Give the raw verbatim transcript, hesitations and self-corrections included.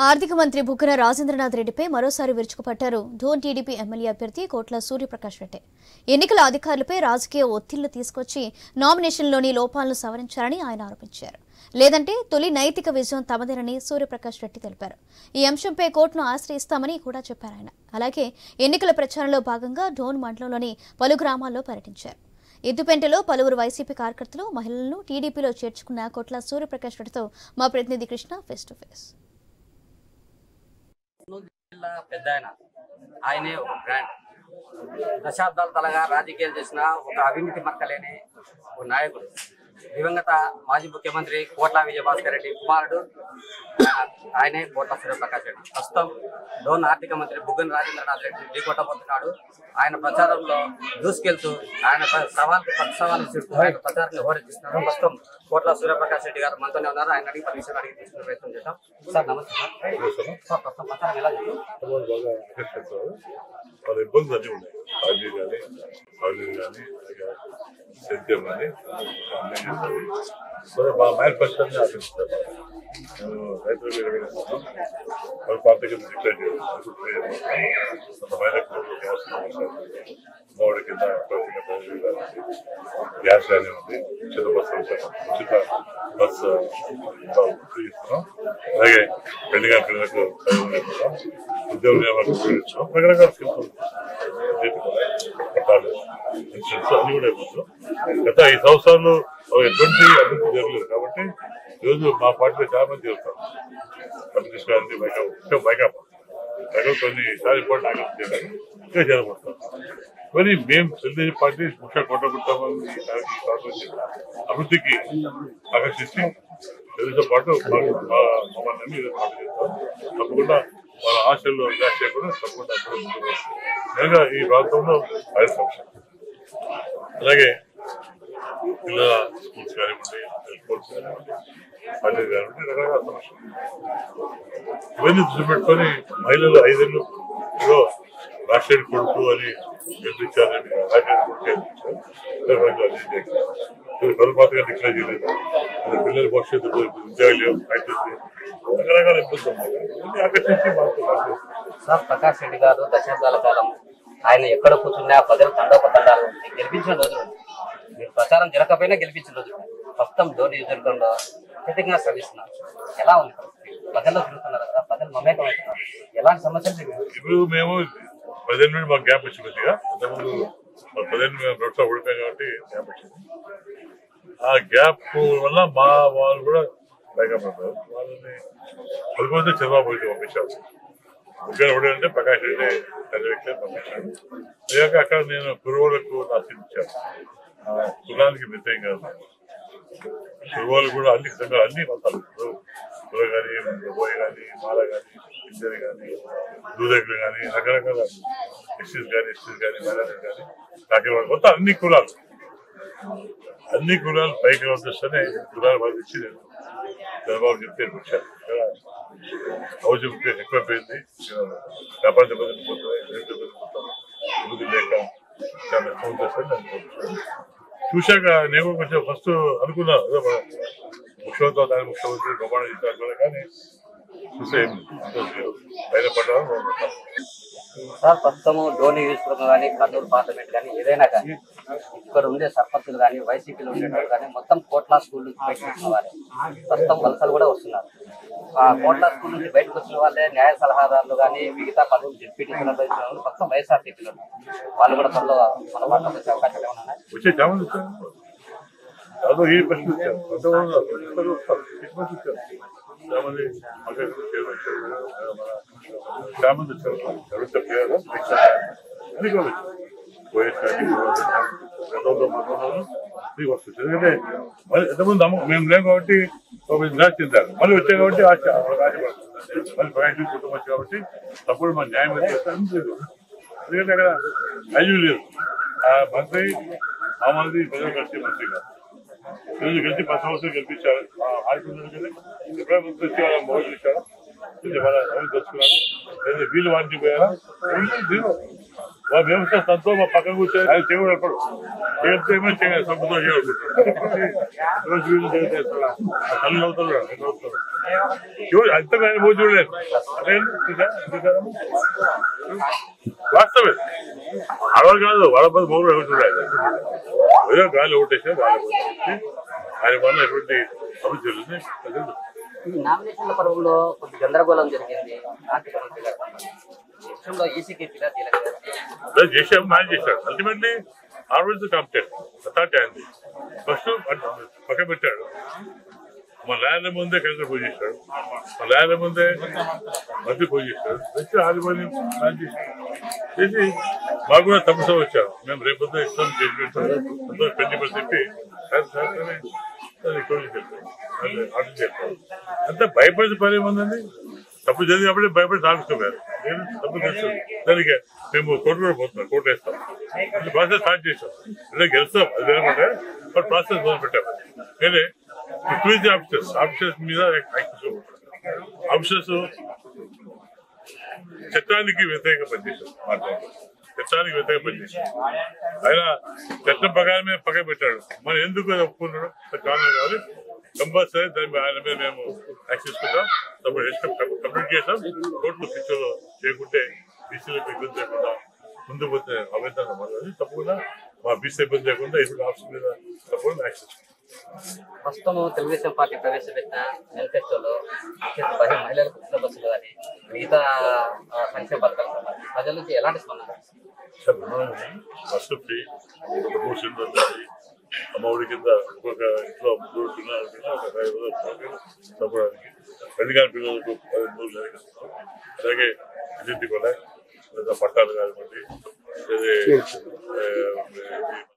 ఆర్థిక మంత్రి బుగ్గన రాజేంద్రనాథ్ రెడ్డిపై మరోసారి విరుచుకుపట్టారు ధోన్ టీడీపీ ఎమ్మెల్యే అభ్యర్థి కోట్ల సూర్యప్రకాష్ రెడ్డి. ఎన్నికల అధికారులపై రాజకీయ ఒత్తిళ్లు తీసుకొచ్చి నామినేషన్లోని లోపాలను సవరించారని ఆయన ఆరోపించారు. లేదంటే తొలి నైతిక విజయం తమదేనని సూర్యప్రకాష్ రెడ్డి తెలిపారు. ఈ అంశంపై కోర్టును ఆశ్రయిస్తామని కూడా చెప్పారు ఆయన. అలాగే ఎన్నికల ప్రచారంలో భాగంగా ధోన్ మండలంలోని పలు గ్రామాల్లో పర్యటించారు. ఎద్దుపెంటలో పలువురు వైసీపీ కార్యకర్తలు మహిళలను టీడీపీలో చేర్చుకున్న కోట్ల సూర్యప్రకాష్ రెడ్డితో మా ప్రతినిధి కృష్ణ ఫేస్ టు ఫేస్. జిల్లా పెద్ద ఆయన ఆయనే ఒక బ్రాండ్. దశాబ్దాల తలగా రాజకీయాలు చేసిన ఒక అవినీతి మక్కలేని ఒక నాయకుడు. దివంగత మాజీ ముఖ్యమంత్రి కోట్ల విజయభాస్కర్ రెడ్డి కుమారుడు ఆయనే కోట్ల సూర్యప్రకాష్ రెడ్డి. ప్రస్తుతం డోన్ ఆర్థిక మంత్రి బుగ్గన రాజేంద్రనాథ్ రెడ్డి ఢీకొట్టబోతున్నాడు. ఆయన ప్రచారంలో దూసుకెళ్తూ ఆయన సవాల్కి పది సవాలు చుట్టూ ఆయన ప్రచారాన్ని హోరెత్తిస్తున్నారు. ప్రస్తుతం కోట్ల సూర్యప్రకాష్ రెడ్డి గారు మనతోనే ఉన్నారు. ఆయన అడిగి పది విషయాలు అడిగి తీసుకునే ప్రయత్నం చేద్దాం. సార్ నమస్తే సార్. ప్రస్తుతం ప్రచారం ఎలా వాళ్ళ ఇబ్బందులు అన్నీ ఉన్నాయి. ఆర్జీ కానీ ఆర్జీ కానీ సేద్యం కానీ సో మా మేనిఫెస్టోని ఆశిస్తారు. నేను రైతుల మీద వేస్తాను. వాళ్ళ పార్టీకి డిక్లేర్ చేయాలి. మూడు కింద గ్యాస్ కానీ ఉంది. ఉచిత బస్సు ఉచిత బస్సు ఫ్రీ ఇస్తున్నాం. అలాగే పెళ్లిగా పిల్లలకు చదువు ఇస్తున్నాం. ఉద్యోగ నియామకాలు ఇస్తున్నాం. రకరకాల స్కీమ్స్ పట్టాలు ఇన్సూరెన్స్ అన్ని కూడా ఇస్తున్నాం. గత ఈ సంవత్సరాలు ఎటువంటి అభివృద్ధి జరగలేదు కాబట్టి ఈరోజు మా పార్టీలో చాలా మంది చేస్తాం. కమ్యూనిస్ట్ గారిని బైకా బైకా బైకా కొన్నిసార్లు ఇంపార్టెంట్ ఆగస్టు చేయాలి. ఇంకా జరగబోతాం. మరి మేము తెలుగుదేశం పార్టీ ముఖ్య కోటగుట్టామని అభివృద్ధికి ఆకర్షించి తెలుగుతో పాటు మమ్మల్ని చేస్తాం. తప్పకుండా వాళ్ళ ఆశల్లో నిరాశ చేయకుండా తప్పకుండా నిజంగా ఈ ప్రాంతంలో ఐదు సంవత్సరం అలాగే పిల్లల స్కూల్స్ కానివ్వండి, స్కూల్స్ కానివ్వండి, కాలేజ్ కానివ్వండి, రకరకాల సమస్యలు ఇవన్నీ దృష్టి పెట్టుకొని మహిళలు ఐదేళ్ళు రాష్ట్రీయ కొడుకు అని గెలిపించారని రాష్ట్రీయ కొడుకు బలపాతగా డిక్లేర్ చేయలేదు. పిల్లల భవిష్యత్తు ఉద్యోగాలు రకరకాల ఇబ్బందులు ఉన్నాయి. ఆకర్షించి మాకు సార్ ప్రకాష్ రెడ్డి గారు దశాబ్దాల కాలం ఆయన ఎక్కడ కూర్చున్నా ప్రజలు తండోపతండాలు గెలిపించిన రోజులు మీరు ప్రచారం జరగకపోయినా గెలిపించిన రోజులు ప్రస్తుతం ధోని నియోజకవర్గంలో అత్యధికంగా శ్రమిస్తున్నారు. ఎలా ఉంది? ప్రజల్లో తిరుగుతున్నారు కదా, ప్రజలు మమేకం అవుతున్నారు. ఎలాంటి సమస్యలు ఇప్పుడు మేము పదిహేను నుండి మాకు గ్యాప్ వచ్చింది. కొద్దిగా అంతకుముందు మాకు పదిహేను మేము రోడ్లో ఓడిపోయాం కాబట్టి గ్యాప్ వచ్చింది. ఆ గ్యాప్ వల్ల మా వాళ్ళు కూడా పైగా పడతారు. వాళ్ళని పదిపోతే చంద్రబాబు పంపించారు. ముఖ్యంగా ఎవడంటే ప్రకాష్ రెడ్డి చంద్రశేఖర్ పంపించాడు. అయ్యాక అక్కడ నేను కురువులకు ఆశించాను. కులానికి వ్యతిరేకం కాదు. కురువులు కూడా అన్ని సంఘాలు అన్ని మతాలు కుల కానీ బోయ్ కానీ మాల కానీ ఇంజరి కానీ దూదకులు కానీ రకరకాల ఎస్సీస్ కానీ ఎస్టీస్ కానీ మైనారిటీ కానీ కాకివాడ మొత్తం అన్ని కులాలు అన్ని కులాలు పైకి పంపిస్తేనే కులాలు పంపించి నేను చంద్రబాబు చెప్తే వచ్చాను. అవసరం ఎక్కువైపోయింది. వ్యాపార దెబ్బతిని పోతున్నాయి, రేటు దెబ్బతిని పోతాను, అభివృద్ధి లేక చాలా ఫోన్ చేస్తాను. చూశాక నేను కొంచెం ఫస్ట్ అనుకున్నాను ముఖ్యమంత్రి దాని ముఖ్యమంత్రి ప్రమాణం చేశారు కానీ చూసే పైన పడ్డాను. సార్ ప్రస్తుతము ధోని నియోజకవర్గం కానీ కర్నూలు పార్లమెంట్ కానీ ఏదైనా కానీ ఇక్కడ ఉండే సర్పంచులు కానీ వైసీపీలో ఉండేవాళ్ళు కానీ మొత్తం కోట్ల స్కూల్ నుంచి బయటకు వచ్చిన వాళ్ళే. ప్రస్తుతం వలసలు కూడా వస్తున్నారు. ఆ కోట్ల స్కూల్ నుంచి బయటకు వచ్చిన వాళ్ళే న్యాయ సలహాదారులు కానీ మిగతా పనులు డిప్యూటీ వాళ్ళు మొత్తం వైఎస్ఆర్సీపీలో వాళ్ళు కూడా త్వరలో మన వాటిలో వచ్చే అవకాశాలు ఏమన్నా వచ్చే చామంది అదో ఈ ప్రశ్న వచ్చారు. చామంది చామంది వచ్చారు అని కావచ్చు. వైఎస్ఆర్సీ గతంలో మాట్లాడారు వస్తుంది. ఎందుకంటే మళ్ళీ ఎంతమంది నమ్మకం మేము లేము కాబట్టి నిరాశ చెందారు. మళ్ళీ వచ్చాయి కాబట్టి ఆశ ఆశపడుతుంది. మళ్ళీ ప్రయాణం కుటుంబం వచ్చి కాబట్టి తప్పుడు మన న్యాయం చేస్తారని లేదు. ఎందుకంటే అక్కడ వాల్యూ లేదు. ఆ మంత్రి ఆ మంత్రి ప్రజలు కలిసి మంత్రి కాదు. ప్రజలు కలిసి పది సంవత్సరాలు గెలిపించారు. ఆడుకున్నారు కదా, ఎప్పుడైనా మంత్రి వచ్చి వాళ్ళ మోడల్ ఇచ్చారు, వాళ్ళ ఎవరు తెచ్చుకున్నారు. లేదా వీళ్ళు వాడిని పోయారా జీరో. వాళ్ళ వ్యవస్థ తనతో మా పక్కన కూర్చొని ఆయన చేయకూడదు. చేస్తే ఏమో సొంతతో చేయకూడదు. రోజు వీళ్ళు చేస్తారు. తల్లి అవుతారు, అవుతారు అంతగా పోయి చూడలేదు వాస్తవే ఆడవాళ్ళు కాదు వాళ్ళ పది మూడు ఎవరు చూడాలి ఏదో గాలి ఓటేసినా గాలి ఓటేసి ఆయన వల్ల ఎటువంటి అభివృద్ధి జరుగుతుంది. ఈ నామినేషన్ల పర్వంలో కొంచెం గందరగోళం జరిగింది. ఆర్థిక మంత్రి గారు విషయంలో ఈసీకి చేసాం మ్యాచ్ చేశాడు. అల్టిమేట్లీ ఆల్వేస్ కాంపిటెంట్ అథారిటీ అయింది. ఫస్ట్ పక్క పెట్టాడు. మా ల్యాండ్ ముందే కేంద్ర పూజ చేశాడు, మా ల్యాండ్ ముందే మంత్రి పూజ చేశాడు. వచ్చి ఆదివారం మ్యాచ్ చేశాడు చేసి మాకు కూడా తప్పసం వచ్చాం. మేము రేపొద్దు ఇస్తాం చేసి పెడతాం పెళ్లి పని చెప్పి ఆర్డర్ చేస్తాం. అంతా భయపడి పని ఏముందండి. తప్పు జరిగినప్పుడే భయపడి సాగుతున్నారు. నేను తప్పు చేస్తాను దానికి మేము కోర్టు కూడా పోతున్నాం, కోర్టు వేస్తాం. ప్రాసెస్ స్టార్ట్ చేస్తాం. ఇలా గెలుస్తాం అది లేకుంటే బట్ ప్రాసెస్ మొదలు పెట్టాము. నేనే క్విజ్ ఆఫీసర్స్ ఆఫీసర్స్ మీద ఆఫీసర్స్ చట్టానికి వ్యతిరేకంగా పనిచేశారు. మాట్లాడారు చట్టానికి వ్యతిరేకంగా పనిచేశారు. ఆయన చట్టం ప్రకారమే పక్క పెట్టాడు. మరి ఎందుకు ఒప్పుకున్నాడు కారణం కావాలి. కంపల్సరీ దాని ఆయన మీద మేము యాక్షన్ తీసుకుంటాం. కంప్లీట్ చేస్తాం. కోర్టులు పిక్చర్లో చేయకుంటే బీసీలకు ఇబ్బంది లేకుండా ముందు పోతే అవేదన మాట్లాడి తప్పకుండా మా బీసీ ఇబ్బంది లేకుండా ఇప్పుడు ఆఫీస్ మీద తప్పకుండా యాక్షన్ తీసుకుంటాం. ప్రస్తుతం తెలుగుదేశం పార్టీ ప్రవేశపెట్టిన మేనిఫెస్టోలో మహిళలకు ఉచిత బస్సులు కానీ మిగతా సంక్షేమ పథకాలు ప్రజల నుంచి ఎలాంటి స్పందన? బస్సు ఫ్రీ, ప్రమోషన్ అమ్మఒడి కింద ఒక్కొక్క ఇంట్లో మూడు పిల్లలు ఒక ఐదు వందలు చంపడానికి రెండు కాని పిల్లలకు పదిహేను మూడు జరిగిస్తాం. అలాగే ఇంటి కూడా లేదా పట్టాలు కానివ్వండి